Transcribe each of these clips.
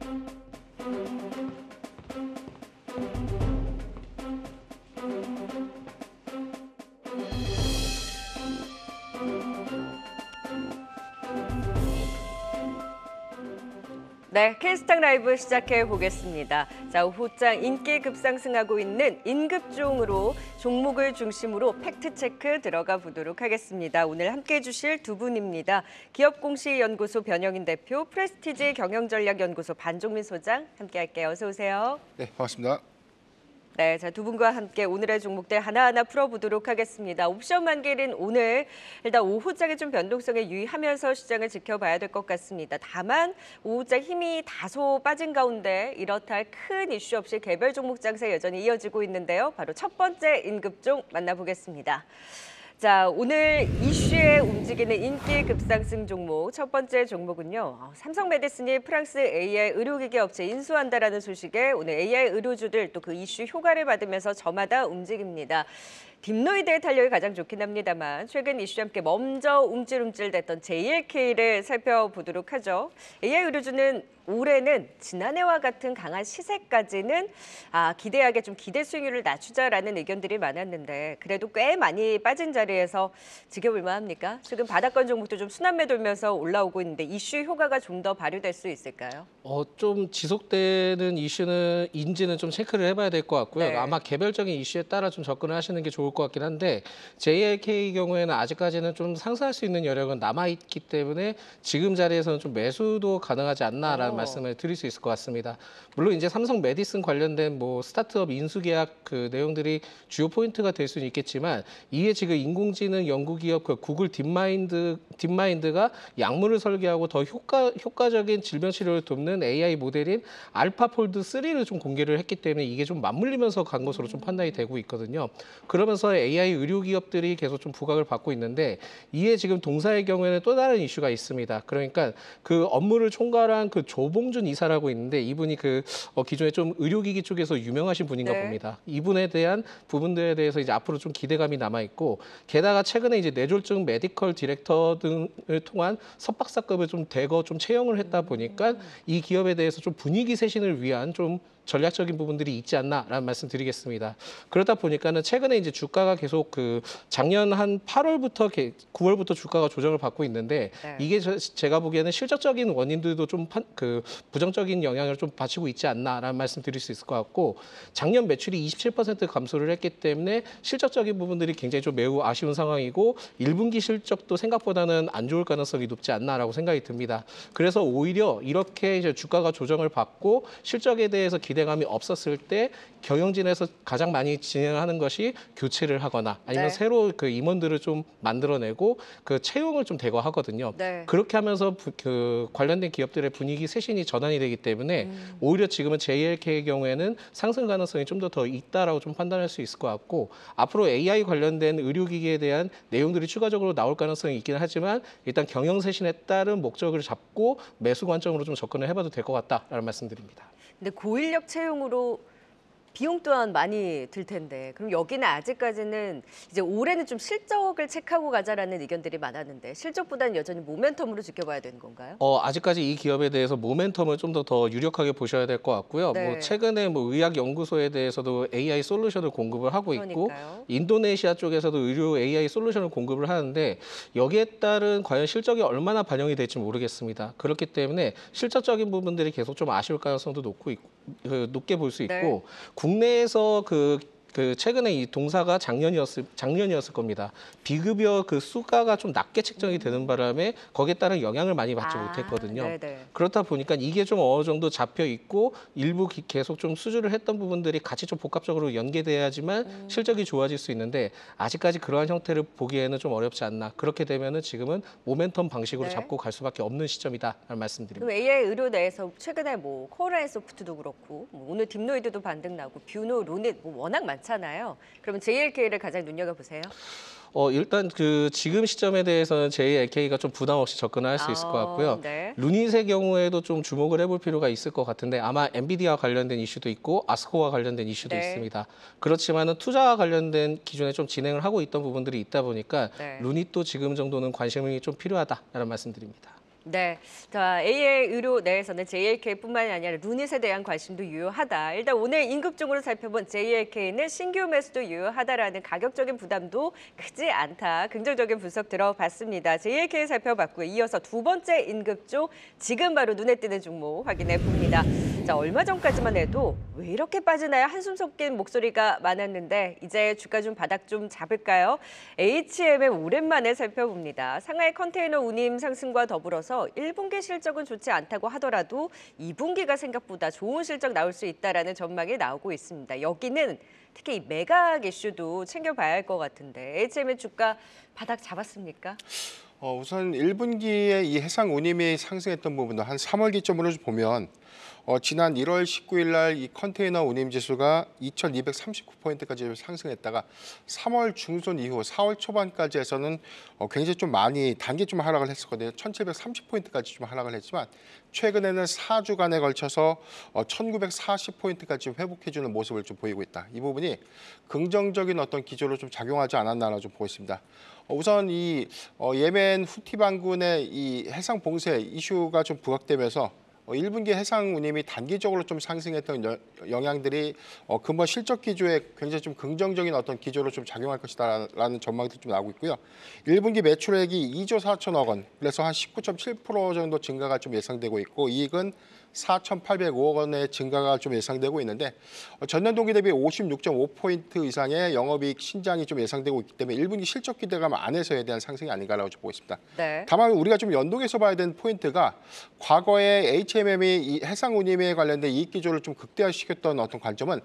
네, K스탁 라이브 시작해 보겠습니다. 자, 오후장 인기 급상승하고 있는 인급종으로 종목을 중심으로 팩트체크 들어가 보도록 하겠습니다. 오늘 함께해 주실 두 분입니다. 기업공시연구소 변영인 대표, 프레스티지 경영전략연구소 반종민 소장 함께할게요. 어서 오세요. 네, 반갑습니다. 네, 자, 두 분과 함께 오늘의 종목들 하나하나 풀어보도록 하겠습니다. 옵션 만기일인 오늘 일단 오후장에 좀 변동성에 유의하면서 시장을 지켜봐야 될 것 같습니다. 다만 오후장 힘이 다소 빠진 가운데 이렇다 할 큰 이슈 없이 개별 종목 장세 여전히 이어지고 있는데요. 바로 첫 번째 인급종 만나보겠습니다. 자, 오늘 이슈에 움직이는 인기 급상승 종목 첫 번째 종목은요. 삼성메디슨이 프랑스 AI 의료기기 업체 인수한다라는 소식에 오늘 AI 의료주들 또 그 이슈 효과를 받으면서 저마다 움직입니다. 딥노이드의 탄력이 가장 좋긴 합니다만 최근 이슈와 함께 먼저 움찔움찔댔던 JLK를 살펴보도록 하죠. AI 의료주는 올해는 지난해와 같은 강한 시세까지는 기대하게 좀 기대 수익률을 낮추자라는 의견들이 많았는데 그래도 꽤 많이 빠진 자리에서 지켜볼 만합니까? 지금 바닥권 종목도 좀 순환매 돌면서 올라오고 있는데 이슈 효과가 좀 더 발휘될 수 있을까요? 좀 지속되는 이슈인지는 좀 체크를 해봐야 될 것 같고요. 네. 아마 개별적인 이슈에 따라 좀 접근을 하시는 게 좋을 것 같긴 한데 JLK 경우에는 아직까지는 좀 상승할 수 있는 여력은 남아있기 때문에 지금 자리에서는 좀 매수도 가능하지 않나라는 말씀을 드릴 수 있을 것 같습니다. 물론 이제 삼성 메디슨 관련된 뭐 스타트업 인수 계약 그 내용들이 주요 포인트가 될 수는 있겠지만 이게 지금 인공지능 연구기업 그 구글 딥마인드가 약물을 설계하고 더 효과적인 질병 치료를 돕는 AI 모델인 알파폴드 3를 좀 공개를 했기 때문에 이게 좀 맞물리면서 간 것으로 좀 판단이 되고 있거든요. 그러면서 AI 의료 기업들이 계속 좀 부각을 받고 있는데 이에 지금 동사의 경우에는 또 다른 이슈가 있습니다. 그러니까 그 업무를 총괄한 그 조봉준 이사라고 있는데 이분이 그 기존에 좀 의료기기 쪽에서 유명하신 분인가 봅니다. 이분에 대한 부분들에 대해서 이제 앞으로 좀 기대감이 남아 있고 게다가 최근에 이제 뇌졸중 메디컬 디렉터 등을 통한 석박사급을 좀 대거 좀 채용을 했다 보니까 이 기업에 대해서 좀 분위기 쇄신을 위한 좀 전략적인 부분들이 있지 않나라는 말씀 드리겠습니다. 그러다 보니까는 최근에 이제 주가가 계속 그 작년 한 8월부터 9월부터 주가가 조정을 받고 있는데 이게 제가 보기에는 실적적인 원인들도 좀 부정적인 영향을 좀 받치고 있지 않나라는 말씀 드릴 수 있을 것 같고 작년 매출이 27% 감소를 했기 때문에 실적적인 부분들이 굉장히 좀 매우 아쉬운 상황이고 1분기 실적도 생각보다는 안 좋을 가능성이 높지 않나라고 생각이 듭니다. 그래서 오히려 이렇게 이제 주가가 조정을 받고 실적에 대해서 기대감이 없었을 때 경영진에서 가장 많이 진행하는 것이 교체를 하거나 아니면 새로 그 임원들을 좀 만들어내고 그 채용을 좀 대거하거든요. 그렇게 하면서 그 관련된 기업들의 분위기 쇄신이 전환이 되기 때문에 오히려 지금은 JLK의 경우에는 상승 가능성이 좀 더 있다라고 좀 판단할 수 있을 것 같고 앞으로 AI 관련된 의료기기에 대한 내용들이 추가적으로 나올 가능성이 있기는 하지만 일단 경영 쇄신에 따른 목적을 잡고 매수 관점으로 좀 접근을 해봐도 될 것 같다라는 말씀드립니다. 근데 고인력 채용으로 비용 또한 많이 들 텐데 그럼 여기는 아직까지는 이제 올해는 좀 실적을 체크하고 가자라는 의견들이 많았는데 실적보다는 여전히 모멘텀으로 지켜봐야 되는 건가요? 아직까지 이 기업에 대해서 모멘텀을 좀 더 유력하게 보셔야 될 것 같고요. 뭐 최근에 뭐 의학연구소에 대해서도 AI 솔루션을 공급을 하고 있고 인도네시아 쪽에서도 의료 AI 솔루션을 공급을 하는데 여기에 따른 과연 실적이 얼마나 반영이 될지 모르겠습니다. 그렇기 때문에 실적적인 부분들이 계속 좀 아쉬울 가능성도 높게 볼 수 있고 국내에서 최근에 이 동사가 작년이었을 겁니다. 비급여 그 수가가 좀 낮게 책정이 되는 바람에 거기에 따른 영향을 많이 받지 못했거든요. 그렇다 보니까 이게 좀 어느 정도 잡혀 있고 일부 계속 좀 수주를 했던 부분들이 같이 좀 복합적으로 연계돼야지만 실적이 좋아질 수 있는데 아직까지 그러한 형태를 보기에는 좀 어렵지 않나. 그렇게 되면은 지금은 모멘텀 방식으로 잡고 갈 수밖에 없는 시점이다라는 말씀드립니다. 그럼 AI 의료 내에서 최근에 뭐 코어라인소프트도 그렇고 오늘 딥노이드도 반등 나고 뷰노, 루닛 뭐 워낙 많잖아요. 그러면 JLK를 가장 눈여겨보세요. 일단 그 지금 시점에 대해서는 JLK가 좀 부담 없이 접근을 할 수 있을 것 같고요. 루닛의 경우에도 좀 주목을 해볼 필요가 있을 것 같은데 아마 엔비디아와 관련된 이슈도 있고 아스코와 관련된 이슈도 있습니다. 그렇지만은 투자와 관련된 기존에 좀 진행을 하고 있던 부분들이 있다 보니까 루닛도 지금 정도는 관심이 좀 필요하다라는 말씀드립니다. 네, 자 AI 의료 내에서는 JLK뿐만이 아니라 루닛에 대한 관심도 유효하다. 일단 오늘 임급종으로 살펴본 JLK는 신규 매수도 유효하다라는 가격적인 부담도 크지 않다. 긍정적인 분석 들어봤습니다. JLK 살펴봤고요. 이어서 두 번째 임급종, 지금 바로 눈에 띄는 종목 확인해 봅니다. 자, 얼마 전까지만 해도 왜 이렇게 빠지나요? 한숨 섞인 목소리가 많았는데 이제 주가 좀 바닥 좀 잡을까요? HMM 오랜만에 살펴봅니다. 상하이 컨테이너 운임 상승과 더불어서 1분기 실적은 좋지 않다고 하더라도 2분기가 생각보다 좋은 실적 나올 수 있다라는 전망이 나오고 있습니다. 여기는 특히 이 매각 이슈도 챙겨봐야 할 것 같은데 HMM 주가 바닥 잡았습니까? 우선 1분기에 이 해상 운임이 상승했던 부분도 한 3월 기점으로 보면 지난 1월 19일 날 이 컨테이너 운임 지수가 2,239포인트까지 상승했다가 3월 중순 이후 4월 초반까지 해서는 굉장히 좀 많이 단기 좀 하락을 했었거든요. 1,730포인트까지 좀 하락을 했지만 최근에는 4주간에 걸쳐서 1,940포인트까지 회복해주는 모습을 좀 보이고 있다. 이 부분이 긍정적인 어떤 기조로 좀 작용하지 않았나라 좀 보고 있습니다. 우선 이 예멘 후티 반군의 이 해상 봉쇄 이슈가 좀 부각되면서 1분기 해상 운임이 단기적으로 좀 상승했던 영향들이 근본 실적 기조에 굉장히 좀 긍정적인 어떤 기조로 좀 작용할 것이다라는 전망도 좀 나오고 있고요. 1분기 매출액이 2조 4천억 원, 그래서 한 19.7% 정도 증가가 좀 예상되고 있고 이익은 4,805억 원의 증가가 좀 예상되고 있는데 전년 동기 대비 56.5포인트 이상의 영업이익 신장이 좀 예상되고 있기 때문에 1분기 실적 기대감 안에서에 대한 상승이 아닌가라고 좀 보고 있습니다. 네. 다만 우리가 좀 연동해서 봐야 되는 포인트가 과거에 HMM이 이 해상 운임에 관련된 이익 기조를 좀 극대화시켰던 어떤 관점은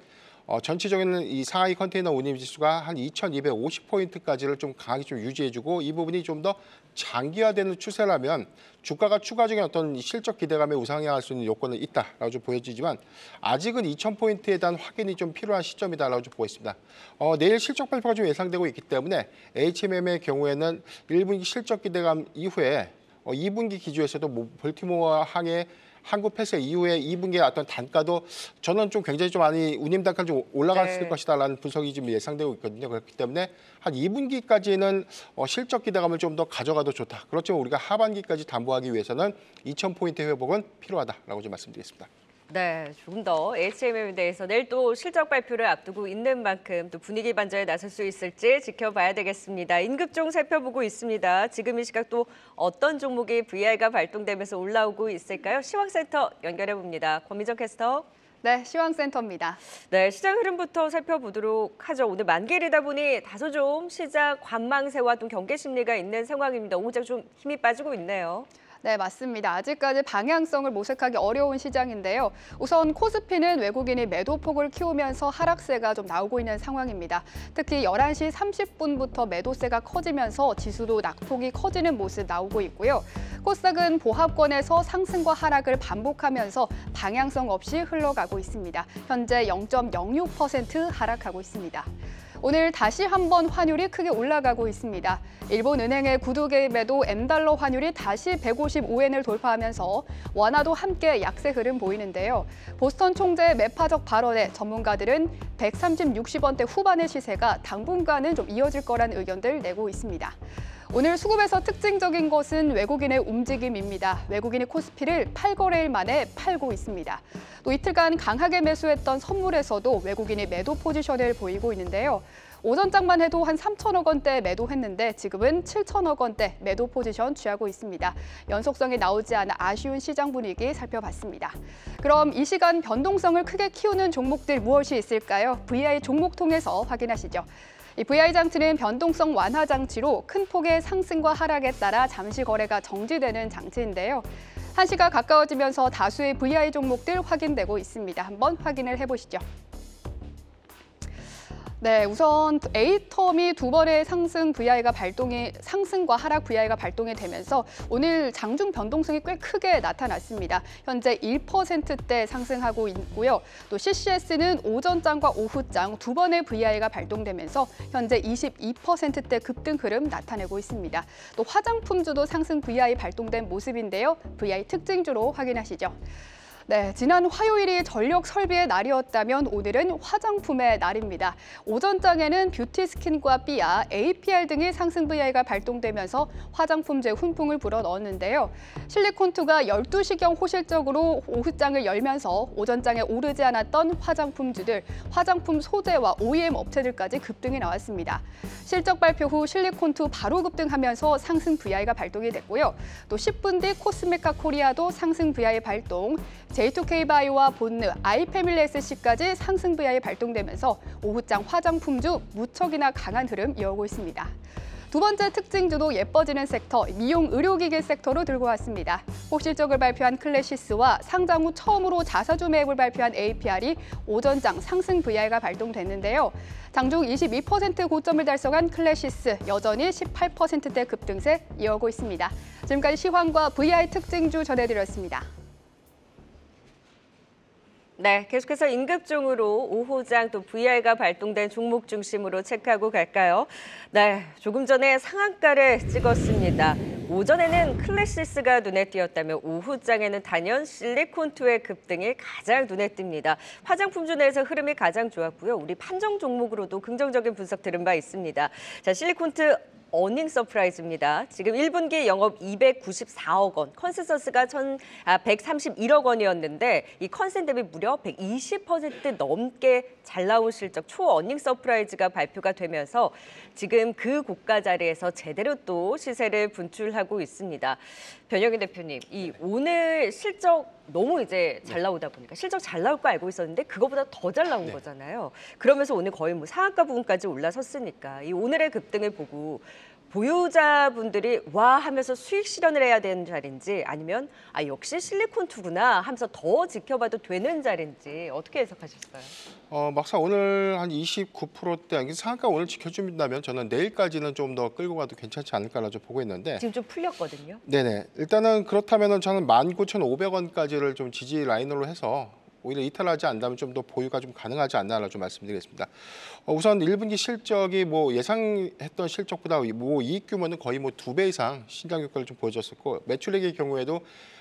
전체적인 이 상하이 컨테이너 운임 지수가 한 2,250포인트까지를 좀 강하게 좀 유지해주고 이 부분이 좀 더 장기화되는 추세라면 주가가 추가적인 어떤 실적 기대감에 우상향할 수 있는 요건은 있다라고 좀 보여지지만 아직은 2,000포인트에 대한 확인이 좀 필요한 시점이다라고 좀 보고 있습니다. 내일 실적 발표가 좀 예상되고 있기 때문에 HMM의 경우에는 1분기 실적 기대감 이후에 2분기 기조에서도 뭐 볼티모어 항해 항구 폐쇄 이후에 2분기의 어떤 단가도 저는 좀 굉장히 좀 많이 운임 단가 좀 올라갔을 것이다라는 분석이 좀 예상되고 있거든요. 그렇기 때문에 한 2분기까지는 실적 기대감을 좀 더 가져가도 좋다. 그렇지만 우리가 하반기까지 담보하기 위해서는 2,000포인트 회복은 필요하다라고 좀 말씀드리겠습니다. 네, 조금 더 HMM에 대해서 내일 또 실적 발표를 앞두고 있는 만큼 또 분위기 반전에 나설 수 있을지 지켜봐야 되겠습니다. 임급종 살펴보고 있습니다. 지금 이 시각 또 어떤 종목이 VI가 발동되면서 올라오고 있을까요? 시황센터 연결해 봅니다. 권미정 캐스터. 네, 시황센터입니다. 네, 시장 흐름부터 살펴보도록 하죠. 오늘 만기일이다 보니 다소 좀 시장 관망세와 또 경계 심리가 있는 상황입니다. 오후장 좀 힘이 빠지고 있네요. 네, 맞습니다. 아직까지 방향성을 모색하기 어려운 시장인데요. 우선 코스피는 외국인이 매도폭을 키우면서 하락세가 좀 나오고 있는 상황입니다. 특히 11시 30분부터 매도세가 커지면서 지수도 낙폭이 커지는 모습 나오고 있고요. 코스닥은 보합권에서 상승과 하락을 반복하면서 방향성 없이 흘러가고 있습니다. 현재 0.06% 하락하고 있습니다. 오늘 다시 한번 환율이 크게 올라가고 있습니다. 일본은행의 구두 개입에도 M달러 환율이 다시 155엔을 돌파하면서 원화도 함께 약세 흐름 보이는데요. 보스턴 총재의 매파적 발언에 전문가들은 130, 60원대 후반의 시세가 당분간은 좀 이어질 거라는 의견들 내고 있습니다. 오늘 수급에서 특징적인 것은 외국인의 움직임입니다. 외국인이 코스피를 8거래일 만에 팔고 있습니다. 또 이틀간 강하게 매수했던 선물에서도 외국인이 매도 포지션을 보이고 있는데요. 오전장만 해도 한 3천억 원대 매도했는데 지금은 7천억 원대 매도 포지션 취하고 있습니다. 연속성이 나오지 않아 아쉬운 시장 분위기 살펴봤습니다. 그럼 이 시간 변동성을 크게 키우는 종목들 무엇이 있을까요? VI 종목 통해서 확인하시죠. 이 VI 장치는 변동성 완화 장치로 큰 폭의 상승과 하락에 따라 잠시 거래가 정지되는 장치인데요. 1시가 가까워지면서 다수의 VI 종목들 확인되고 있습니다. 한번 확인을 해보시죠. 네, 우선 A텀이 두 번의 상승과 하락 VI가 발동이 되면서 오늘 장중 변동성이 꽤 크게 나타났습니다. 현재 1%대 상승하고 있고요. 또 CCS는 오전장과 오후장 두 번의 VI가 발동되면서 현재 22%대 급등 흐름 나타내고 있습니다. 또 화장품주도 상승 VI 발동된 모습인데요. VI 특징주로 확인하시죠. 네, 지난 화요일이 전력 설비의 날이었다면 오늘은 화장품의 날입니다. 오전장에는 뷰티스킨과 삐아, APR 등의 상승 VI가 발동되면서 화장품제 훈풍을 불어넣었는데요. 실리콘2가 12시경 호실적으로 오후장을 열면서 오전장에 오르지 않았던 화장품주들, 화장품 소재와 OEM 업체들까지 급등이 나왔습니다. 실적 발표 후 실리콘2 바로 급등하면서 상승 VI가 발동이 됐고요. 또 10분 뒤 코스메카 코리아도 상승 VI 발동, J2K바이오와 본느, 아이패밀리 SC까지 상승 VI 발동되면서 오후장 화장품주 무척이나 강한 흐름 이어오고 있습니다. 두 번째 특징주도 예뻐지는 섹터, 미용 의료기기 섹터로 들고 왔습니다. 호실적을 발표한 클래시스와 상장 후 처음으로 자사주 매입을 발표한 APR이 오전장 상승 VI가 발동됐는데요. 장중 22% 고점을 달성한 클래시스, 여전히 18%대 급등세 이어오고 있습니다. 지금까지 시황과 VI 특징주 전해드렸습니다. 네, 계속해서 임급종으로 오후장 또 VI가 발동된 종목 중심으로 체크하고 갈까요? 네, 조금 전에 상한가를 찍었습니다. 오전에는 클래시스가 눈에 띄었다면 오후장에는 단연 실리콘2의 급등이 가장 눈에 띕니다. 화장품주 내에서 흐름이 가장 좋았고요. 우리 판정 종목으로도 긍정적인 분석 들은 바 있습니다. 자, 실리콘2 어닝 서프라이즈입니다. 지금 1분기 영업 294억 원, 컨센서스가 131억 원이었는데 이 컨센 대비 무려 120% 넘게 잘 나온 실적 초어닝 서프라이즈가 발표가 되면서 지금 그 고가 자리에서 제대로 또 시세를 분출하고 있습니다. 변영인 대표님, 이 오늘 실적 너무 이제 잘 나오다 보니까 실적 잘 나올 거 알고 있었는데 그거보다 더 잘 나온 거잖아요. 그러면서 오늘 거의 뭐 상한가 부분까지 올라섰으니까 이 오늘의 급등을 보고 보유자분들이 와 하면서 수익 실현을 해야 되는 자리인지 아니면 아 역시 실리콘2구나 하면서 더 지켜봐도 되는 자리인지 어떻게 해석하셨어요? 막상 오늘 한 29%대 상한가 오늘 지켜준다면 저는 내일까지는 좀 더 끌고 가도 괜찮지 않을까라 좀 보고 있는데 지금 좀 풀렸거든요. 네네. 일단은 그렇다면은 저는 19,500원까지를 좀 지지 라인으로 해서 오히려 이탈하지 않다면 좀 더 보유가 좀 가능하지 않나라 좀 말씀드리겠습니다. 우선 1분기 실적이 뭐 예상했던 실적보다 뭐 이익 규모는 거의 뭐 2배 이상 신장 효과를 좀 보여줬었고 매출액의 경우에도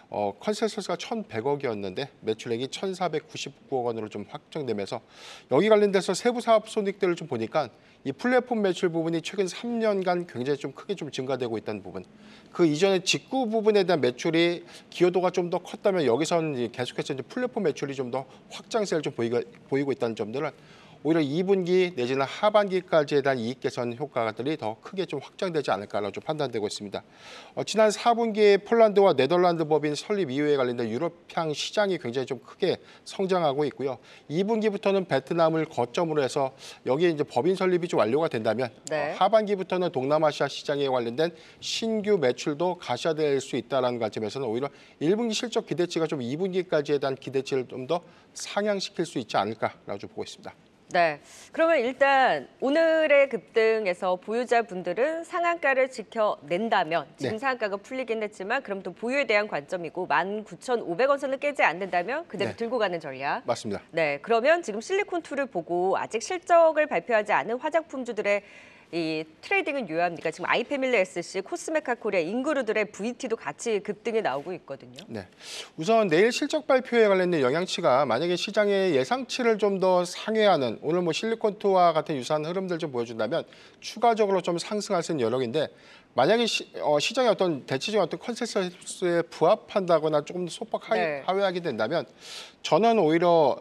컨센서스가 1,100억이었는데 매출액이 1,499억 원으로 좀 확정되면서 여기 관련돼서 세부 사업 손익들을 좀 보니까 이 플랫폼 매출 부분이 최근 3년간 굉장히 좀 크게 좀 증가되고 있다는 부분. 그 이전에 직구 부분에 대한 매출이 기여도가 좀 더 컸다면 여기서는 계속해서 이제 플랫폼 매출이 좀 더 확장세를 좀 보이고 있다는 점들은 오히려 2분기 내지는 하반기까지에 대한 이익 개선 효과들이 더 크게 좀 확장되지 않을까라고 좀 판단되고 있습니다. 지난 4분기에 폴란드와 네덜란드 법인 설립 이후에 관련된 유럽향 시장이 굉장히 좀 크게 성장하고 있고요. 2분기부터는 베트남을 거점으로 해서 여기에 이제 법인 설립이 좀 완료가 된다면 하반기부터는 동남아시아 시장에 관련된 신규 매출도 가시화될 수 있다는 관점에서는 오히려 1분기 실적 기대치가 좀 2분기까지에 대한 기대치를 좀 더 상향시킬 수 있지 않을까라고 좀 보고 있습니다. 네, 그러면 일단 오늘의 급등에서 보유자분들은 상한가를 지켜낸다면 지금 상한가가 풀리긴 했지만 그럼 또 보유에 대한 관점이고 19,500원 선을 깨지 않는다면 그대로 들고 가는 전략. 맞습니다. 네, 그러면 지금 실리콘2를 보고 아직 실적을 발표하지 않은 화장품주들의 이 트레이딩은 유효합니까? 지금 아이패밀리 SC, 코스메카 코리아, 인그루들의 VT도 같이 급등이 나오고 있거든요. 네, 우선 내일 실적 발표에 관련된 영향치가 만약에 시장의 예상치를 좀 더 상회하는 오늘 뭐 실리콘2와 같은 유사한 흐름들 좀 보여준다면 추가적으로 좀 상승할 수 있는 여력인데 만약에 시장의 어떤 대체적인 어떤 컨센서스에 부합한다거나 조금 더 소폭 하회하게 된다면 저는 오히려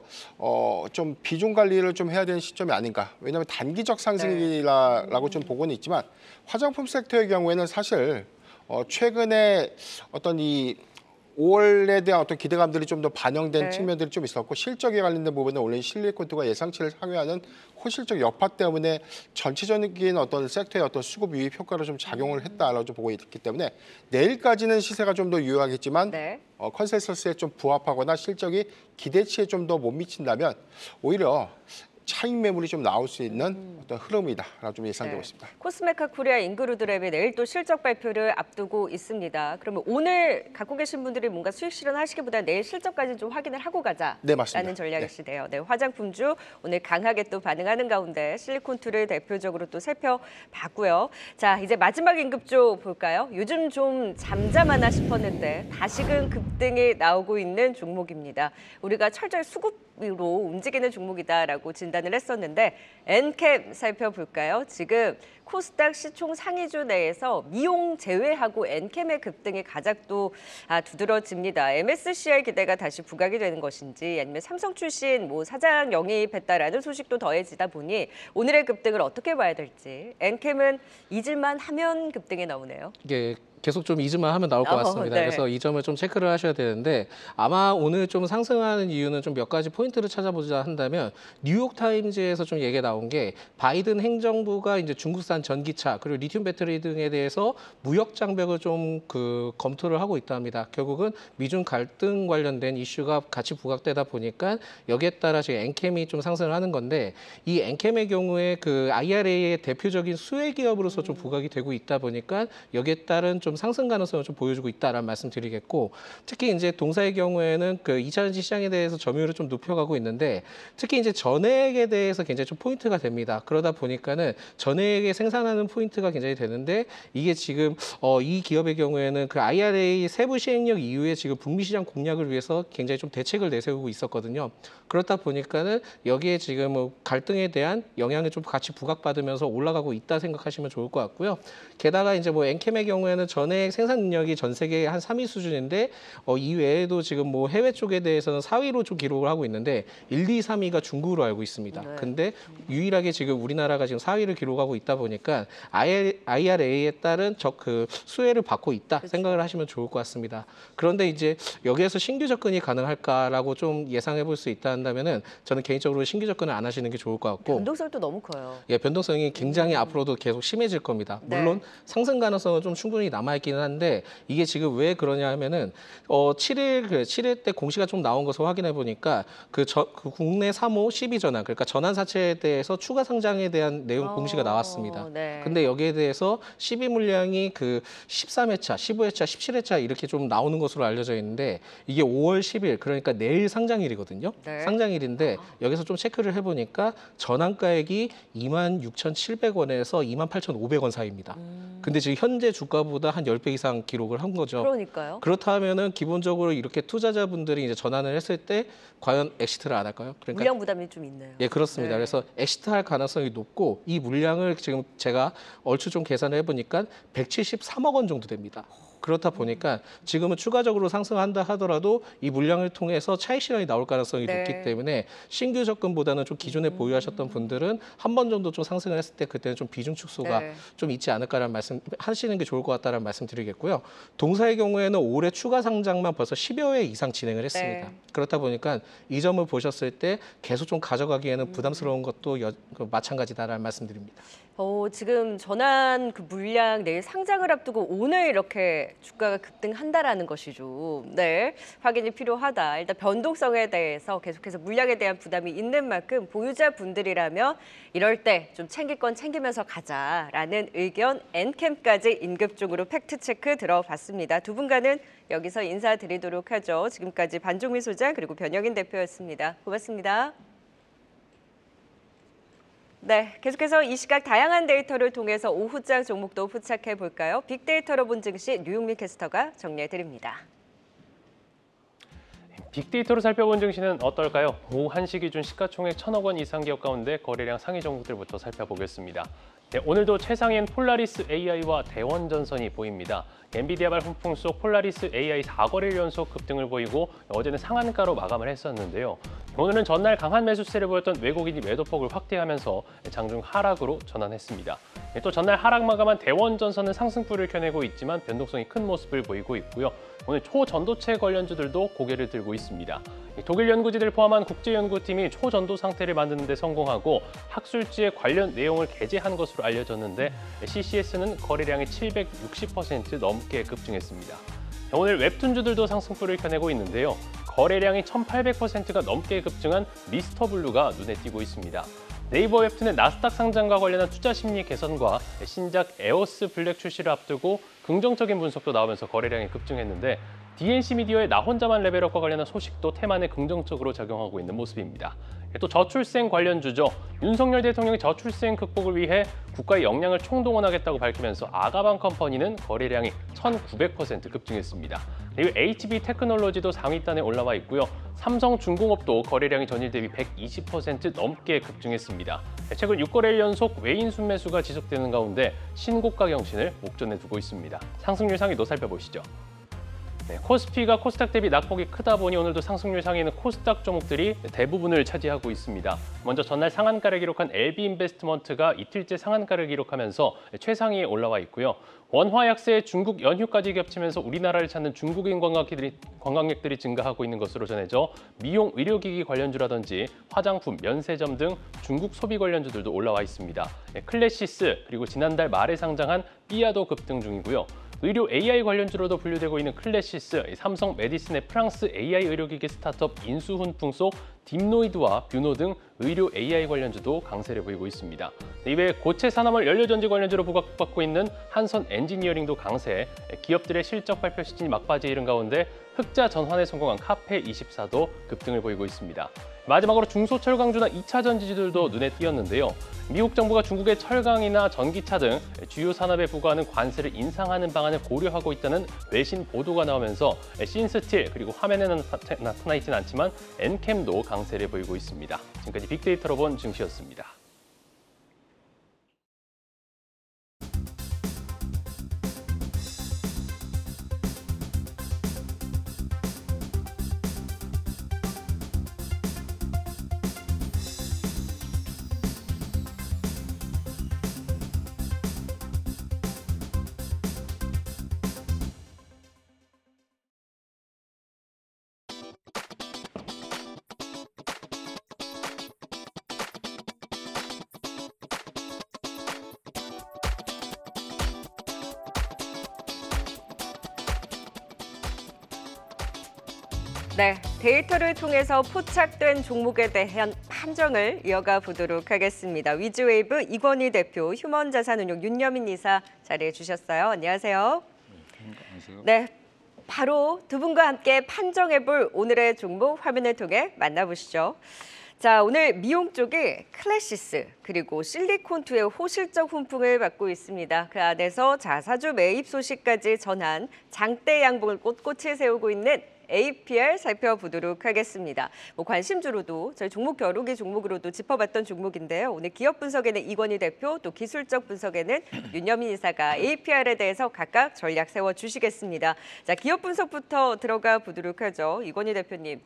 좀 비중 관리를 좀 해야 되는 시점이 아닌가. 왜냐하면 단기적 상승이라고 좀 보고는 있지만 화장품 섹터의 경우에는 사실 최근에 어떤 이 5월에 대한 어떤 기대감들이 좀 더 반영된 측면들이 좀 있었고 실적에 관련된 부분은 원래 실리콘2가 예상치를 상회하는 호실적 여파 때문에 전체적인 어떤 섹터의 어떤 수급 유입 효과로 좀 작용을 했다라고 좀 보고 있기 때문에 내일까지는 시세가 좀 더 유효하겠지만 컨센서스에 좀 부합하거나 실적이 기대치에 좀 더 못 미친다면 오히려 차익 매물이 좀 나올 수 있는 어떤 흐름이다라고 좀 예상되고 있습니다. 코스메카 코리아 인그루드랩이 내일 또 실적 발표를 앞두고 있습니다. 그러면 오늘 갖고 계신 분들이 뭔가 수익 실현하시기보다 내일 실적까지 좀 확인을 하고 가자라는 네, 맞습니다. 전략이시네요. 네, 화장품주 오늘 강하게 또 반응하는 가운데 실리콘투를 대표적으로 또 살펴봤고요. 자, 이제 마지막 임급주 볼까요? 요즘 좀 잠잠하나 싶었는데 다시금 급등이 나오고 있는 종목입니다. 우리가 철저히 수급으로 움직이는 종목이다라고 진단을 했었는데 엔캠 살펴볼까요? 지금 코스닥 시총 상위주 내에서 미용 제외하고 엔캠의 급등이 가장 또 두드러집니다. MSCI 기대가 다시 부각이 되는 것인지 아니면 삼성 출신 사장 영입했다라는 소식도 더해지다 보니 오늘의 급등을 어떻게 봐야 될지 엔캠은 잊을만 하면 급등이 나오네요. 이게 계속 좀 잊을만 하면 나올 것 같습니다. 네. 그래서 이 점을 좀 체크를 하셔야 되는데 아마 오늘 좀 상승하는 이유는 좀 몇 가지 포인트를 찾아보자 한다면 뉴욕타임즈에서 좀 얘기가 나온 게 바이든 행정부가 이제 중국산 전기차 그리고 리튬 배터리 등에 대해서 무역 장벽을 좀 검토를 하고 있답니다. 결국은 미중 갈등 관련된 이슈가 같이 부각되다 보니까 여기에 따라 지금 엔캠이 좀 상승을 하는 건데 이 엔캠의 경우에 IRA의 대표적인 수혜 기업으로서 좀 부각이 되고 있다 보니까 여기에 따른 좀 상승 가능성을 좀 보여주고 있다라는 말씀드리겠고 특히 이제 동사의 경우에는 2차전지 시장에 대해서 점유율을 좀 높여가고 있는데 특히 이제 전액에 대해서 굉장히 좀 포인트가 됩니다. 그러다 보니까는 전액에 생산하는 포인트가 굉장히 되는데 이게 지금 이 기업의 경우에는 IRA 세부 시행령 이후에 지금 북미 시장 공략을 위해서 굉장히 좀 대책을 내세우고 있었거든요. 그렇다 보니까는 여기에 지금 갈등에 대한 영향을 좀 같이 부각받으면서 올라가고 있다 생각하시면 좋을 것 같고요. 게다가 이제 엔캠의 경우에는 전액 생산 능력이 전 세계 한 3위 수준인데 이 외에도 지금 해외 쪽에 대해서는 4위로 좀 기록을 하고 있는데 1, 2, 3위가 중국으로 알고 있습니다. 네. 근데 유일하게 지금 우리나라가 지금 4위를 기록하고 있다 보니까 IRA에 따른 수혜를 받고 있다 그렇죠. 생각을 하시면 좋을 것 같습니다. 그런데 이제 여기에서 신규 접근이 가능할까라고 좀 예상해 볼 수 있다 한다면은 저는 개인적으로 신규 접근을 안 하시는 게 좋을 것 같고 변동성이 또 너무 커요. 예, 변동성이 굉장히 앞으로도 계속 심해질 겁니다. 물론 네. 상승 가능성은 좀 충분히 남아있기는 한데 이게 지금 왜 그러냐 하면은 7일 때 공시가 좀 나온 것을 확인해 보니까 국내 3호 12전환 그러니까 전환 사채에 대해서 추가 상장에 대한 내용 공시가 나왔습니다. 네. 근데 여기에 대해서 12 물량이 13회차, 15회차, 17회차 이렇게 좀 나오는 것으로 알려져 있는데 이게 5월 10일 그러니까 내일 상장일이거든요. 네. 상장일인데 여기서 좀 체크를 해보니까 전환가액이 26,700원에서 28,500원 사이입니다. 근데 지금 현재 주가보다 한 10배 이상 기록을 한 거죠. 그러니까요. 그렇다면은 기본적으로 이렇게 투자자분들이 이제 전환을 했을 때 과연 엑시트를 안 할까요? 그러니까 물량 부담이 좀 있네요. 예, 그렇습니다. 네. 그래서 엑시트할 가능성이 높고 이 물량을 지금 제가 얼추 좀 계산을 해보니까 173억 원 정도 됩니다. 그렇다 보니까 지금은 추가적으로 상승한다 하더라도 이 물량을 통해서 차익 실현이 나올 가능성이 네. 높기 때문에 신규 접근보다는 좀 기존에 보유하셨던 분들은 한 번 정도 좀 상승을 했을 때 그때는 좀 비중 축소가 네. 좀 있지 않을까라는 말씀 하시는 게 좋을 것 같다는 말씀 드리겠고요. 동사의 경우에는 올해 추가 상장만 벌써 10여 회 이상 진행을 했습니다. 네. 그렇다 보니까 이 점을 보셨을 때 계속 좀 가져가기에는 부담스러운 것도 마찬가지다라는 말씀드립니다. 지금 전환 물량 내일 상장을 앞두고 오늘 이렇게 주가가 급등한다라는 것이 좀 확인이 필요하다. 일단 변동성에 대해서 계속해서 물량에 대한 부담이 있는 만큼 보유자분들이라면 이럴 때 좀 챙길 건 챙기면서 가자라는 의견 엔캠까지 임급중으로 팩트체크 들어봤습니다. 두 분과는 여기서 인사드리도록 하죠. 지금까지 반종민 소장 그리고 변영인 대표였습니다. 고맙습니다. 네, 계속해서 이 시각 다양한 데이터를 통해서 오후장 종목도 포착해 볼까요? 빅데이터로 본 증시 류용민 캐스터가 정리해 드립니다. 빅데이터로 살펴본 증시는 어떨까요? 오후 1시 기준 시가총액 1,000억 원 이상 기업 가운데 거래량 상위 종목들부터 살펴보겠습니다. 네, 오늘도 최상위엔 폴라리스 AI와 대원전선이 보입니다. 엔비디아발 훈풍 속 폴라리스 AI 4거래일 연속 급등을 보이고 어제는 상한가로 마감을 했었는데요. 오늘은 전날 강한 매수세를 보였던 외국인이 매도폭을 확대하면서 장중 하락으로 전환했습니다. 또 전날 하락 마감한 대원전선은 상승불을 켜내고 있지만 변동성이 큰 모습을 보이고 있고요. 오늘 초전도체 관련주들도 고개를 들고 있습니다. 독일 연구진을 포함한 국제연구팀이 초전도 상태를 만드는 데 성공하고 학술지에 관련 내용을 게재한 것으로 알려졌는데 CCS는 거래량이 760% 넘게 급증했습니다. 오늘 웹툰주들도 상승폭을 켜내고 있는데요. 거래량이 1,800%가 넘게 급증한 미스터블루가 눈에 띄고 있습니다. 네이버 웹툰의 나스닥 상장과 관련한 투자 심리 개선과 신작 에오스 블랙 출시를 앞두고 긍정적인 분석도 나오면서 거래량이 급증했는데 DNC 미디어의 나 혼자만 레벨업과 관련한 소식도 테만에 긍정적으로 작용하고 있는 모습입니다. 또 저출생 관련주죠. 윤석열 대통령이 저출생 극복을 위해 국가의 역량을 총동원하겠다고 밝히면서 아가방 컴퍼니는 거래량이 1,900% 급증했습니다. 그리고 HB 테크놀로지도 상위단에 올라와 있고요. 삼성중공업도 거래량이 전일 대비 120% 넘게 급증했습니다. 최근 6거래일 연속 외인 순매수가 지속되는 가운데 신고가 경신을 목전에 두고 있습니다. 상승률 상위도 살펴보시죠. 코스피가 코스닥 대비 낙폭이 크다 보니 오늘도 상승률 상위는 코스닥 종목들이 대부분을 차지하고 있습니다. 먼저 전날 상한가를 기록한 LB인베스트먼트가 이틀째 상한가를 기록하면서 최상위에 올라와 있고요. 원화 약세에 중국 연휴까지 겹치면서 우리나라를 찾는 중국인 관광객들이 증가하고 있는 것으로 전해져 미용 의료기기 관련주라든지 화장품, 면세점 등 중국 소비 관련주들도 올라와 있습니다. 클래시스 그리고 지난달 말에 상장한 삐아도 급등 중이고요. 의료 AI 관련주로도 분류되고 있는 클래시스, 삼성 메디슨의 프랑스 AI 의료기기 스타트업 인수훈풍 속 딥노이드와 뷰노 등 의료 AI 관련주도 강세를 보이고 있습니다. 이외에 고체 산화물 연료전지 관련주로 부각받고 있는 한선 엔지니어링도 강세, 기업들의 실적 발표 시즌이 막바지에 이른 가운데 흑자 전환에 성공한 카페24도 급등을 보이고 있습니다. 마지막으로 중소철강주나 2차 전지주들도 눈에 띄었는데요. 미국 정부가 중국의 철강이나 전기차 등 주요 산업에 부과하는 관세를 인상하는 방안을 고려하고 있다는 외신 보도가 나오면서 신스틸 그리고 화면에는 나타나 있지는 않지만 엔캠도 강세를 보이고 있습니다. 지금까지 빅데이터로 본 증시였습니다. 네, 데이터를 통해서 포착된 종목에 대한 판정을 이어가 보도록 하겠습니다. 위즈웨이브 이권희 대표, 휴먼자산운용 윤여민 이사 자리해 주셨어요. 안녕하세요. 안녕하세요. 네, 바로 두 분과 함께 판정해볼 오늘의 종목 화면을 통해 만나보시죠. 자, 오늘 미용 쪽에 클래시스 그리고 실리콘투의 호실적 훈풍을 받고 있습니다. 그 안에서 자사주 매입 소식까지 전한 장대 양봉을 꼿꼿이 세우고 있는 APR 살펴보도록 하겠습니다. 관심주로도 저희 종목 겨루기 종목으로도 짚어봤던 종목인데요. 오늘 기업 분석에는 이권희 대표, 또 기술적 분석에는 윤여민 이사가 APR에 대해서 각각 전략 세워주시겠습니다. 자, 기업 분석부터 들어가 보도록 하죠. 이권희 대표님,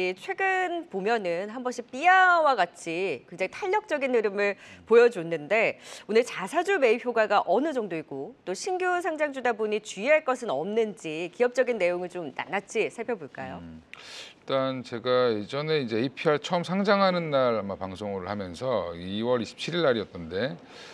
최근 보면은 한 번씩 삐아와 같이 굉장히 탄력적인 흐름을 보여줬는데 오늘 자사주 매입 효과가 어느 정도이고 또 신규 상장주다 보니 주의할 것은 없는지 기업적인 내용을 좀 낱낱이 살펴볼까요? 일단 제가 예전에 이제 APR 처음 상장하는 날 아마 방송을 하면서 2월 27일 날이었던데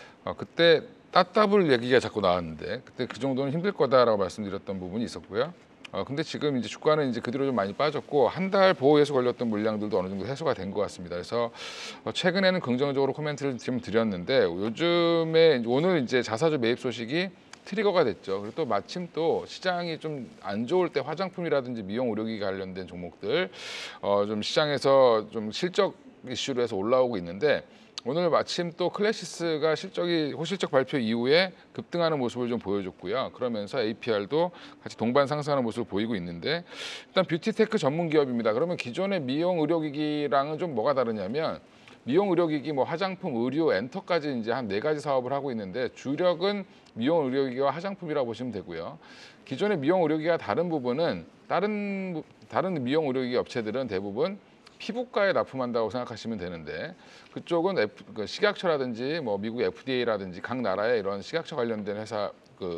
그때 따따블 얘기가 자꾸 나왔는데 그때 그 정도는 힘들 거다라고 말씀드렸던 부분이 있었고요. 근데 지금 이제 주가는 이제 그대로 좀 많이 빠졌고 한 달 보호해서 걸렸던 물량들도 어느 정도 해소가 된 것 같습니다. 그래서 최근에는 긍정적으로 코멘트를 좀 드렸는데 요즘에 오늘 이제 자사주 매입 소식이 트리거가 됐죠. 그리고 또 마침 또 시장이 좀 안 좋을 때 화장품이라든지 미용 의료기기 관련된 종목들 좀 시장에서 좀 실적 이슈로 해서 올라오고 있는데 오늘 마침 또 클래시스가 호실적 발표 이후에 급등하는 모습을 좀 보여줬고요. 그러면서 APR도 같이 동반 상승하는 모습을 보이고 있는데 일단 뷰티테크 전문 기업입니다. 그러면 기존의 미용 의료기기랑은 좀 뭐가 다르냐면 미용 의료기기, 뭐 화장품, 의류, 엔터까지 이제 한 4가지 사업을 하고 있는데 주력은 미용 의료기기와 화장품이라고 보시면 되고요. 기존의 미용 의료기기가 다른 부분은 다른 미용 의료기기 업체들은 대부분 피부과에 납품한다고 생각하시면 되는데 그쪽은 식약처라든지 뭐 미국 FDA라든지 각 나라의 이런 식약처 관련된 회사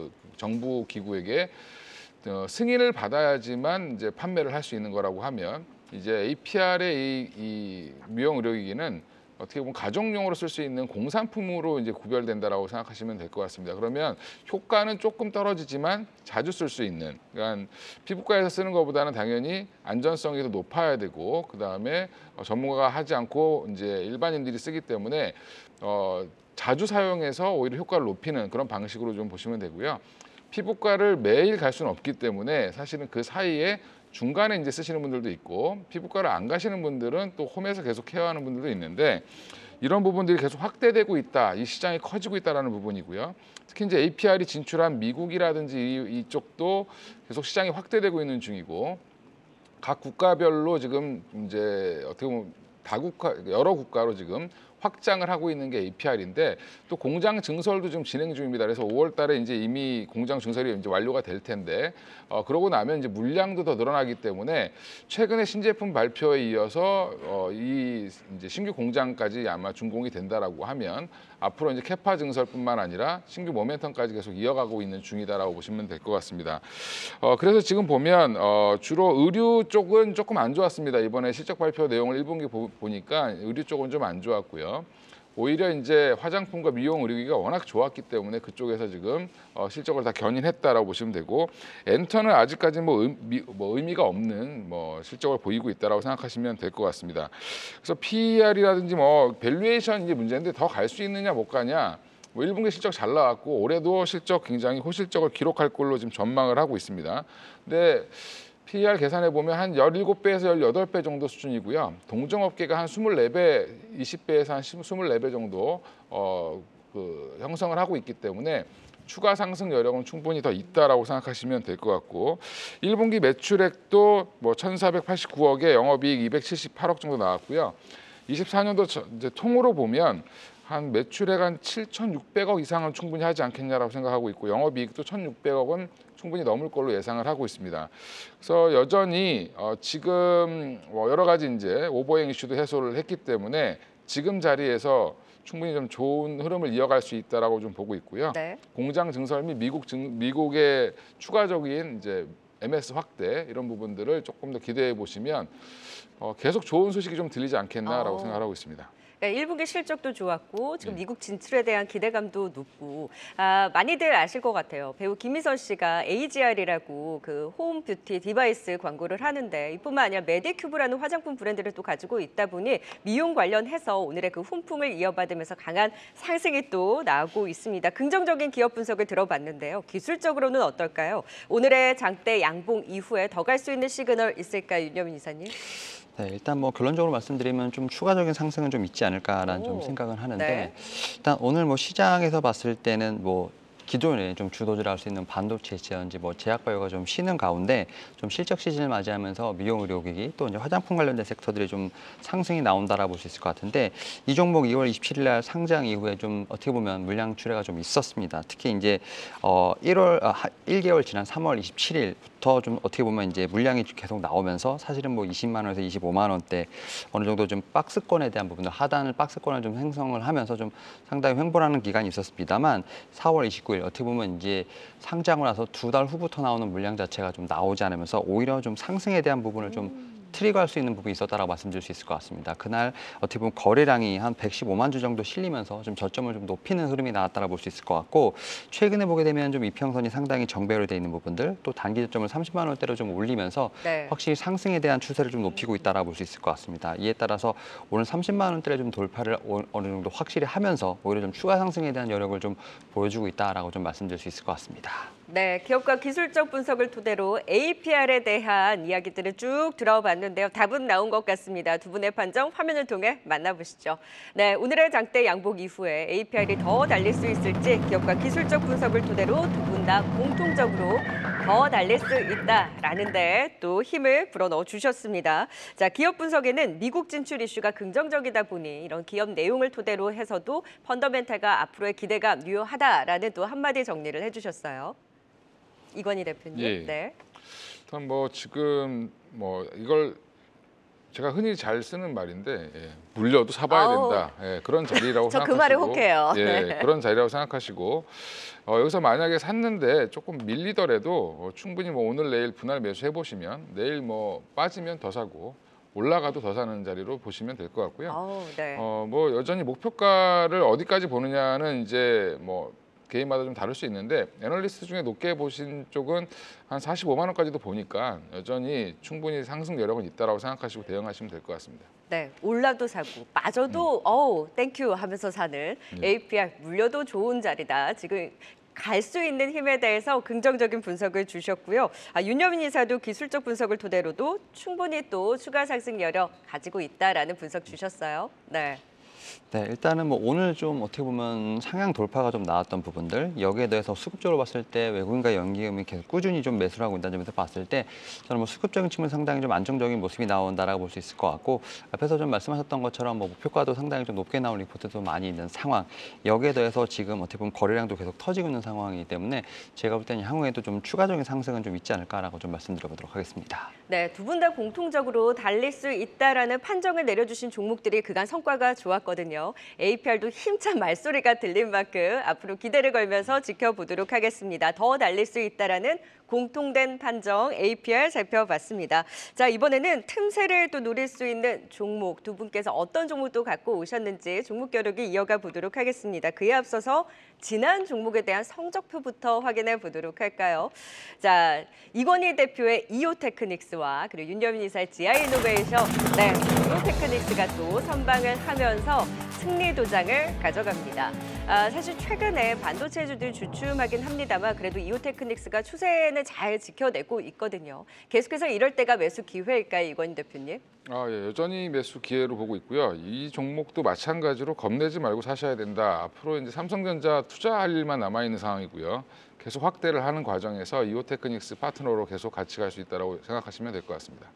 정부 기구에게 승인을 받아야지만 이제 판매를 할 수 있는 거라고 하면 이제 APR의 이 미용 의료기기는 어떻게 보면 가정용으로 쓸 수 있는 공산품으로 이제 구별된다라고 생각하시면 될 것 같습니다. 그러면 효과는 조금 떨어지지만 자주 쓸 수 있는, 그러니까 피부과에서 쓰는 것보다는 당연히 안전성이 더 높아야 되고, 그 다음에 전문가가 하지 않고 이제 일반인들이 쓰기 때문에 자주 사용해서 오히려 효과를 높이는 그런 방식으로 좀 보시면 되고요. 피부과를 매일 갈 수는 없기 때문에 사실은 그 사이에 중간에 이제 쓰시는 분들도 있고, 피부과를 안 가시는 분들은 또 홈에서 계속 케어하는 분들도 있는데, 이런 부분들이 계속 확대되고 있다, 이 시장이 커지고 있다라는 부분이고요. 특히 이제 APR이 진출한 미국이라든지 이쪽도 계속 시장이 확대되고 있는 중이고, 각 국가별로 지금 이제 어떻게 보면 여러 국가로 지금 확장을 하고 있는 게 APR인데, 또 공장 증설도 지금 진행 중입니다. 그래서 5월 달에 이제 이미 공장 증설이 이제 완료가 될 텐데, 그러고 나면 이제 물량도 더 늘어나기 때문에 최근에 신제품 발표에 이어서 이 이제 신규 공장까지 아마 준공이 된다라고 하면 앞으로 이제 캐파 증설뿐만 아니라 신규 모멘텀까지 계속 이어가고 있는 중이다라고 보시면 될 것 같습니다. 그래서 지금 보면 주로 의류 쪽은 조금 안 좋았습니다. 이번에 실적 발표 내용을 1분기 보니까 의류 쪽은 좀 안 좋았고요. 오히려 이제 화장품과 미용 의료기가 워낙 좋았기 때문에 그쪽에서 지금 실적을 다 견인했다라고 보시면 되고, 엔터는 아직까지 뭐 의미가 없는 실적을 보이고 있다라고 생각하시면 될 것 같습니다. 그래서 PER이라든지 밸류에이션 이제 문제인데, 더 갈 수 있느냐 못 가냐. 1분기 실적 잘 나왔고 올해도 실적 굉장히 호실적을 기록할 걸로 지금 전망을 하고 있습니다. 근데 PER 계산해 보면 한 17배에서 18배 정도 수준이고요. 동종업계가 한 24배, 20배에서 한 24배 정도 형성을 하고 있기 때문에 추가 상승 여력은 충분히 더 있다라고 생각하시면 될 것 같고, 1분기 매출액도 1,489억에 영업이익 278억 정도 나왔고요. 24년도 이제 통으로 보면 한 매출액 한 7,600억 이상은 충분히 하지 않겠냐라고 생각하고 있고, 영업이익도 1,600억은 충분히 넘을 걸로 예상을 하고 있습니다. 그래서 여전히 지금 여러 가지 이제 오버행 이슈도 해소를 했기 때문에 지금 자리에서 충분히 좀 좋은 흐름을 이어갈 수 있다라고 좀 보고 있고요. 네. 공장 증설 및 미국의 추가적인 이제 MS 확대 이런 부분들을 조금 더 기대해 보시면 계속 좋은 소식이 좀 들리지 않겠나라고 생각하고 있습니다. 네, 1분기 실적도 좋았고 지금 미국 진출에 대한 기대감도 높고 많이들 아실 것 같아요. 배우 김희선 씨가 AGR이라고 그 홈 뷰티 디바이스 광고를 하는데, 이뿐만 아니라 메디큐브라는 화장품 브랜드를 또 가지고 있다 보니 미용 관련해서 오늘의 그 훈풍을 이어받으면서 강한 상승이 또 나오고 있습니다. 긍정적인 기업 분석을 들어봤는데요. 기술적으로는 어떨까요? 오늘의 장대 양봉 이후에 더 갈 수 있는 시그널 있을까요, 윤여민 이사님? 네, 일단 결론적으로 말씀드리면 좀 추가적인 상승은 좀 있지 않을까라는 좀 생각은 하는데, 네. 일단 오늘 시장에서 봤을 때는 기존에 좀 주도주를 수 있는 반도체라든지 제약바이오가 좀 쉬는 가운데 좀 실적 시즌을 맞이하면서 미용 의료기기 또 이제 화장품 관련된 섹터들이 좀 상승이 나온다라고 볼 수 있을 것 같은데, 이 종목 2월 27일 날 상장 이후에 좀 어떻게 보면 물량 출회가 좀 있었습니다. 특히 이제 1개월 지난 3월 27일부터 좀 어떻게 보면 이제 물량이 계속 나오면서 사실은 20만 원에서 25만 원대 어느 정도 좀 박스권에 대한 부분들, 하단을 박스권을 좀 형성을 하면서 좀 상당히 횡보하는 기간이 있었습니다만, 4월 29일 어떻게 보면 이제 상장을 나서 2달 후부터 나오는 물량 자체가 좀 나오지 않으면서 오히려 좀 상승에 대한 부분을 좀 트리거할 수 있는 부분이 있었다라고 말씀드릴 수 있을 것 같습니다. 그날 어떻게 보면 거래량이 한 115만 주 정도 실리면서 좀 저점을 좀 높이는 흐름이 나왔다라고 볼 수 있을 것 같고, 최근에 보게 되면 좀 이평선이 상당히 정배로 돼 있는 부분들, 또 단기 저점을 30만 원대로 좀 올리면서 확실히 상승에 대한 추세를 좀 높이고 있다라고 볼 수 있을 것 같습니다. 이에 따라서 오늘 30만 원대를 좀 돌파를 어느 정도 확실히 하면서 오히려 좀 추가 상승에 대한 여력을 좀 보여주고 있다라고 좀 말씀드릴 수 있을 것 같습니다. 네, 기업과 기술적 분석을 토대로 APR에 대한 이야기들을 쭉 들어봤는데요. 답은 나온 것 같습니다. 두 분의 판정 화면을 통해 만나보시죠. 네, 오늘의 장대 양복 이후에 APR이 더 달릴 수 있을지 기업과 기술적 분석을 토대로 두 분 다 공통적으로 더 달릴 수 있다라는 데 또 힘을 불어넣어 주셨습니다. 자, 기업 분석에는 미국 진출 이슈가 긍정적이다 보니 이런 기업 내용을 토대로 해서도 펀더멘탈과 앞으로의 기대가 유효하다라는 또 한마디 정리를 해주셨어요. 이건희 대표님. 예. 네. 일단 지금 이걸 제가 흔히 잘 쓰는 말인데, 물려도 사봐야 된다. 그런 자리라고 저 생각하시고. 그 말에 혹해요. 네. 그런 자리라고 생각하시고, 여기서 만약에 샀는데 조금 밀리더라도 충분히 오늘 내일 분할 매수해 보시면, 내일 빠지면 더 사고, 올라가도 더 사는 자리로 보시면 될 것 같고요. 네. 뭐 여전히 목표가를 어디까지 보느냐는 이제 뭐 개인마다 좀 다를 수 있는데 애널리스트 중에 높게 보신 쪽은 한 45만 원까지도 보니까 여전히 충분히 상승 여력은 있다라고 생각하시고 대응하시면 될 것 같습니다. 네, 올라도 사고 빠져도 어우 땡큐 하면서 사는 APR 물려도 좋은 자리다. 지금 갈 수 있는 힘에 대해서 긍정적인 분석을 주셨고요. 윤여민 이사도 기술적 분석을 토대로도 충분히 또 추가 상승 여력 가지고 있다라는 분석 주셨어요. 네. 네, 일단은 뭐 오늘 좀 어떻게 보면 상향 돌파가 좀 나왔던 부분들, 여기에 대해서 수급적으로 봤을 때 외국인과 연기금이 계속 꾸준히 좀 매수를 하고 있다는 점에서 봤을 때 저는 뭐 수급적인 측면 상당히 좀 안정적인 모습이 나온다라고 볼 수 있을 것 같고, 앞에서 좀 말씀하셨던 것처럼 뭐 목표가도 상당히 좀 높게 나온 리포트도 많이 있는 상황, 여기에 대해서 지금 어떻게 보면 거래량도 계속 터지고 있는 상황이기 때문에 제가 볼 때는 향후에도 좀 추가적인 상승은 좀 있지 않을까라고 좀 말씀드려보도록 하겠습니다. 네, 두 분 다 공통적으로 달릴 수 있다라는 판정을 내려주신 종목들이 그간 성과가 좋았거든요. APR도 힘찬 말소리가 들린 만큼 앞으로 기대를 걸면서 지켜보도록 하겠습니다. 더 달릴 수 있다라는 공통된 판정 APR 살펴봤습니다. 자, 이번에는 틈새를 또 노릴 수 있는 종목 두 분께서 어떤 종목도 갖고 오셨는지 종목 겨루기 이어가 보도록 하겠습니다. 그에 앞서서 지난 종목에 대한 성적표부터 확인해 보도록 할까요? 자, 이건희 대표의 이오테크닉스와 그리고 윤여민 이사의 GI이노베이션, 네, 이오테크닉스가 또 선방을 하면서 승리 도장을 가져갑니다. 사실 최근에 반도체주들 주춤하긴 합니다만 그래도 이오테크닉스가 추세는 잘 지켜내고 있거든요. 계속해서 이럴 때가 매수 기회일까요, 이건희 대표님? 예, 여전히 매수 기회로 보고 있고요. 이 종목도 마찬가지로 겁내지 말고 사셔야 된다. 앞으로 이제 삼성전자 투자할 일만 남아 있는 상황이고요. 계속 확대를 하는 과정에서 이오테크닉스 파트너로 계속 같이 갈 수 있다고 생각하시면 될 것 같습니다.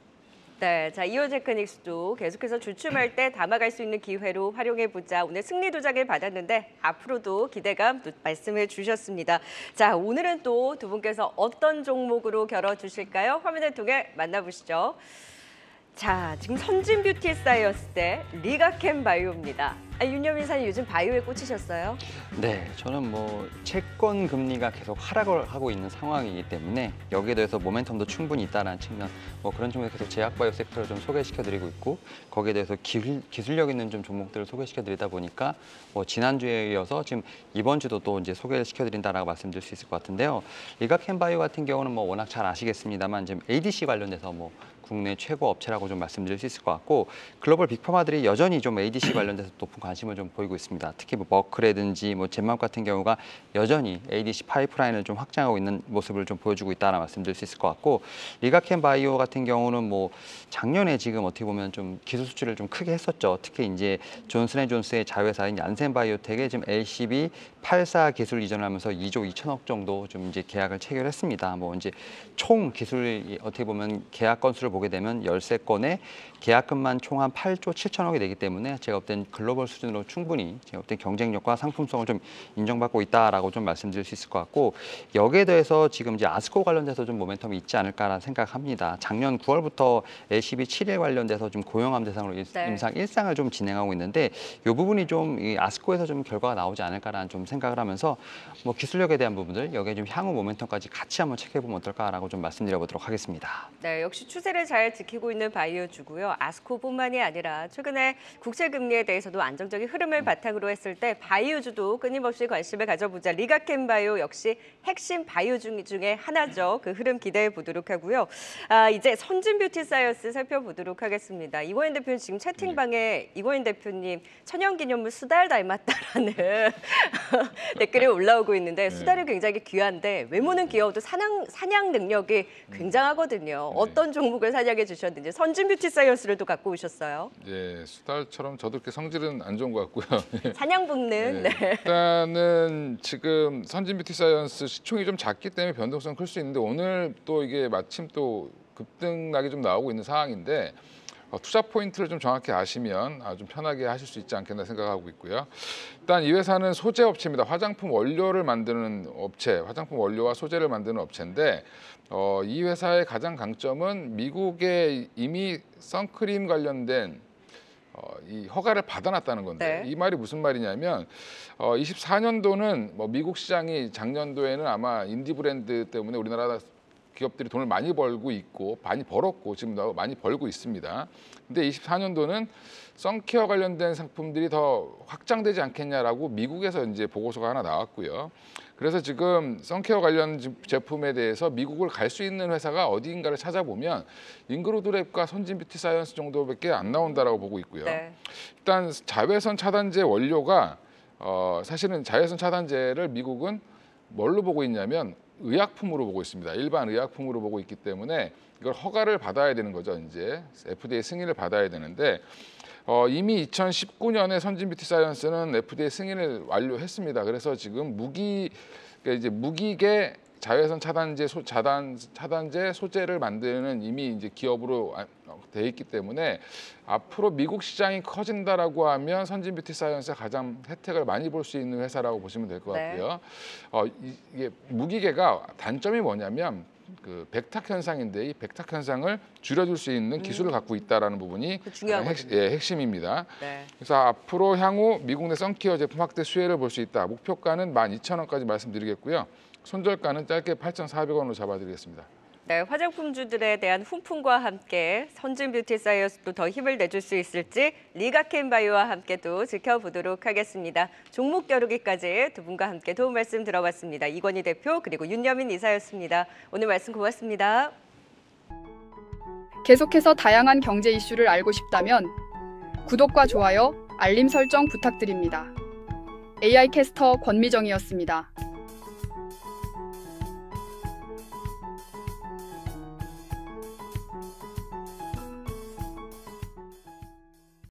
네, 자 이오테크닉스도 계속해서 주춤할 때 담아갈 수 있는 기회로 활용해보자. 오늘 승리 도장을 받았는데 앞으로도 기대감 또 말씀해 주셨습니다. 자, 오늘은 또 두 분께서 어떤 종목으로 겨뤄주실까요? 화면을 통해 만나보시죠. 자, 지금 선진 뷰티 사이언스 대 리가캠 바이오입니다. 윤여민 사님 요즘 바이오에 꽂히셨어요? 네, 저는 뭐 채권 금리가 계속 하락을 하고 있는 상황이기 때문에 여기에 대해서 모멘텀도 충분히 있다는 측면, 뭐 그런 측면에서 계속 제약바이오 섹터를 좀 소개시켜드리고 있고, 거기에 대해서 기술력 있는 좀 종목들을 소개시켜드리다 보니까 뭐 지난주에 이어서 지금 이번 주도 또 이제 소개를 시켜드린다라고 말씀드릴 수 있을 것 같은데요. 리가캠 바이오 같은 경우는 뭐 워낙 잘 아시겠습니다만 지금 ADC 관련돼서 뭐 국내 최고 업체라고 좀 말씀드릴 수 있을 것 같고, 글로벌 빅파마들이 여전히 좀 ADC 관련돼서 높은 관심을 좀 보이고 있습니다. 특히 뭐 머크라든지 뭐 젠맘 같은 경우가 여전히 ADC 파이프라인을 좀 확장하고 있는 모습을 좀 보여주고 있다는 말씀드릴 수 있을 것 같고, 리가캠 바이오 같은 경우는 뭐 작년에 지금 어떻게 보면 좀 기술 수출을 좀 크게 했었죠. 특히 이제 존슨앤존스의 자회사인 얀센바이오텍에 지금 LCB 84 기술 이전하면서 2조 2천억 정도 좀 이제 계약을 체결했습니다. 뭐 이제 총 기술 어떻게 보면 계약 건수를 보게 되면 13건에 계약금만 총 한 8조 7천억이 되기 때문에 제가 볼 땐 글로벌 수준으로 충분히 제가 볼 땐 경쟁력과 상품성을 좀 인정받고 있다라고 좀 말씀드릴 수 있을 것 같고, 여기에 대해서 지금 이제 아스코 관련돼서 좀 모멘텀이 있지 않을까라는 생각합니다. 작년 9월부터 LCB 7일 관련돼서 좀 고용함 대상으로 임상 1상을 좀 진행하고 있는데 이 부분이 좀 이 아스코에서 좀 결과가 나오지 않을까라는 좀 생각을 하면서 뭐 기술력에 대한 부분들 여기에 좀 향후 모멘텀까지 같이 한번 체크해보면 어떨까라고 좀 말씀드려보도록 하겠습니다. 네, 역시 추세를 잘 지키고 있는 바이오주고요. 아스코뿐만이 아니라 최근에 국채 금리에 대해서도 안정적인 흐름을 바탕으로 했을 때 바이오주도 끊임없이 관심을 가져보자. 리가캠 바이오 역시 핵심 바이오주 중에 하나죠. 그 흐름 기대해 보도록 하고요. 이제 선진 뷰티 사이언스 살펴보도록 하겠습니다. 이건희 대표님 지금 채팅방에 이건희 대표님 천연기념물 수달 닮았다라는 댓글이 올라오고 있는데, 수달이 굉장히 귀한데 외모는 귀여워도 사냥 능력이 굉장하거든요. 어떤 종목을 사냥해 주셨는지 선진 뷰티 사이언스를 또 갖고 오셨어요. 예, 수달처럼 저도 그렇게 성질은 안 좋은 것 같고요. 사냥 본능. 네. 네. 일단은 지금 선진 뷰티 사이언스 시총이 좀 작기 때문에 변동성 클 수 있는데 오늘 또 이게 마침 또 급등락이 좀 나오고 있는 상황인데 투자 포인트를 좀 정확히 아시면 좀 편하게 하실 수 있지 않겠나 생각하고 있고요. 일단 이 회사는 소재 업체입니다. 화장품 원료를 만드는 업체, 화장품 원료와 소재를 만드는 업체인데 이 회사의 가장 강점은 미국에 이미 선크림 관련된 이 허가를 받아놨다는 건데, 네. 이 말이 무슨 말이냐면 24년도는 뭐 미국 시장이 작년도에는 아마 인디 브랜드 때문에 우리나라 기업들이 돈을 많이 벌고 있고 많이 벌었고 지금도 많이 벌고 있습니다. 근데 24년도는 선케어 관련된 상품들이 더 확장되지 않겠냐라고 미국에서 이제 보고서가 하나 나왔고요. 그래서 지금 선케어 관련 제품에 대해서 미국을 갈 수 있는 회사가 어디인가를 찾아보면 잉그로드랩과 선진 뷰티 사이언스 정도밖에 안 나온다라고 보고 있고요. 네. 일단 자외선 차단제 원료가 사실은 자외선 차단제를 미국은 뭘로 보고 있냐면 의약품으로 보고 있습니다. 일반 의약품으로 보고 있기 때문에 이걸 허가를 받아야 되는 거죠. 이제 FDA 승인을 받아야 되는데 이미 2019년에 선진 뷰티 사이언스는 FDA 승인을 완료했습니다. 그래서 지금 무기계 자외선 차단제 소재를 만드는 이미 이제 기업으로 돼 있기 때문에 앞으로 미국 시장이 커진다라고 하면 선진 뷰티 사이언스가 가장 혜택을 많이 볼 수 있는 회사라고 보시면 될 것 같고요. 이게 무기계가 단점이 뭐냐면 그 백탁 현상인데 이 백탁 현상을 줄여줄 수 있는 기술을 갖고 있다라는 부분이 핵심입니다. 네. 그래서 앞으로 향후 미국 내 선케어 제품 확대 수혜를 볼 수 있다. 목표가는 12,000원까지 말씀드리겠고요. 손절가는 짧게 8,400원으로 잡아드리겠습니다. 네, 화장품주들에 대한 훈풍과 함께 선진 뷰티 사이언스도 더 힘을 내줄 수 있을지 리가켄바이오와 함께 또 지켜보도록 하겠습니다. 종목 겨루기까지 두 분과 함께 도움 말씀 들어봤습니다. 이건희 대표 그리고 윤여민 이사였습니다. 오늘 말씀 고맙습니다. 계속해서 다양한 경제 이슈를 알고 싶다면 구독과 좋아요, 알림 설정 부탁드립니다. AI 캐스터 권미정이었습니다.